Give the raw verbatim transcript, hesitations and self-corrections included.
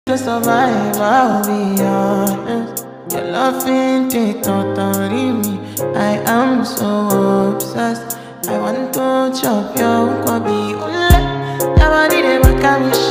To survive, I'll be honest. Your love ain't it totally me. I am so obsessed. I want to chop your kobe. Ule, your body they back me.